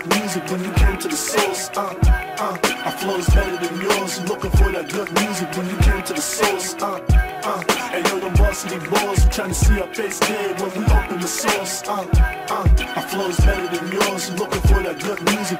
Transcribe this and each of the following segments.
good music when you came to the source. My flow's better than yours. You looking for that good music when you came to the source. Hey yo, them varsity boys, I'm trying to see our face dead when we open the source. My flow's better than yours. You looking for that good music.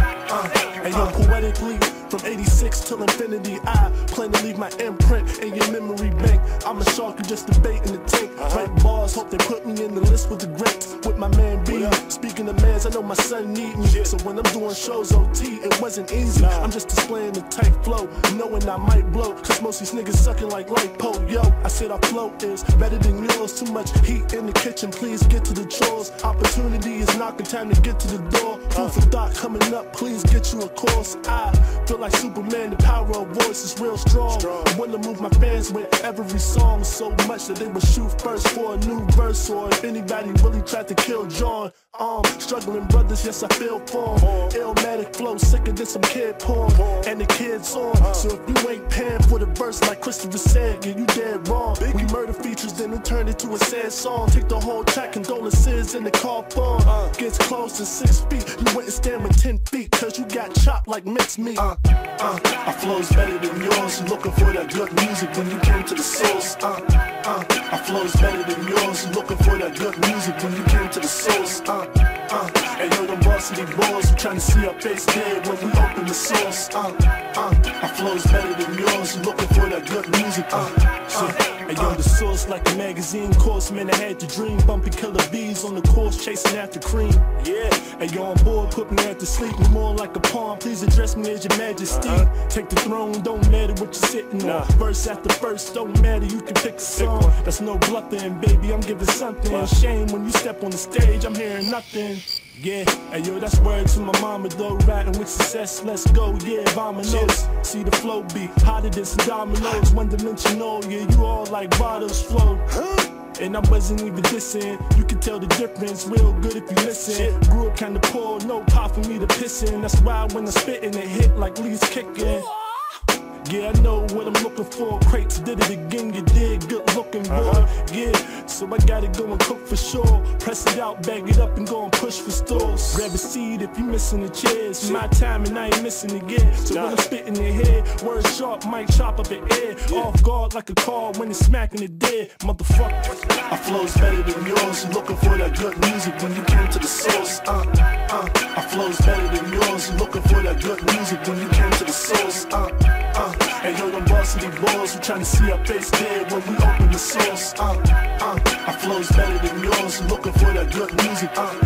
Hey yo, poetically, from 86 till infinity, I plan to leave my imprint in your memory bank. I'm a shark, you just a bait in the tank. Write bars, hope they put me in the list with the greats. With my man B, speaking of mans, I know my son need me. So when I'm doing shows OT, it wasn't easy. I'm just displaying the tight flow, knowing I might blow. Cause most these niggas sucking like lipo. Yo, I said our flow is better than yours. Too much heat in the kitchen, please get to the chores. Opportunity is knocking, time to get to the door. Food for thought coming up, please get you a course. I feel like Superman, the power of voice is real strong. I wanna move my fans with every song so much that they would shoot first for a new verse. Or if anybody really tried to kill John. Struggling brothers, yes I feel for 'em. Illmatic flow, sicker than some kid porn. And the kids on, so if you ain't paying for the verse like Christopher said, yeah, you dead wrong. We murder features, then we turn it to a sad song. Take the whole track, condolences in the car phone. Gets close to 6 feet, you went and stand with 10 feet, cause you got chopped like mincemeat. My flow's better than yours. You looking for that good music when you came to the source. My flow's better than yours. You looking for that good music when you came to the source. Hey yo, them varsity boys, I'm trying to see our face dead when we open the source. My flow's better than yours. You looking for that good music. Hey yo, the source like a magazine course, man, I had to dream. Bumpy killer bees on the course, chasing after cream. Yeah, hey yo, on board, put me at the sleep. Me more like a pawn, please address me as your majesty. Take the throne, don't matter what you're sitting on. Verse after verse, don't matter, you can pick a song. That's no bluffing, baby, I'm giving something. Shame when you step on the stage, I'm hearing nothing. Yeah, hey yo, that's word to my mama though. Riding with success, let's go, yeah, vominos. See the flow be hotter than some dominoes. One dimensional, yeah, you all like bottles flow. And I wasn't even dissing, you can tell the difference real good if you listen. Grew up kinda poor, no pot for me to piss in. That's why when I'm spitting it hit like Lee's kicking. Yeah, I know what I'm looking for. Crates did it again, you did. Good looking, boy. Yeah, so I gotta go and cook for sure. Press it out, bag it up, and go and push for stores. Grab a seat if you missing the chairs. My time and I ain't missing again. So when I'm spitting in here, word sharp, might chop up the air. Off guard like a car when it's smacking it dead. Motherfucker. My flow's better than yours. You looking for that good music when you came to the source. My flow's better than yours. You looking for that good music when you came to the source. Hey yo, them varsity boys, we trying to see our face dead when we open the source. My flow's better than yours. You looking for that good music.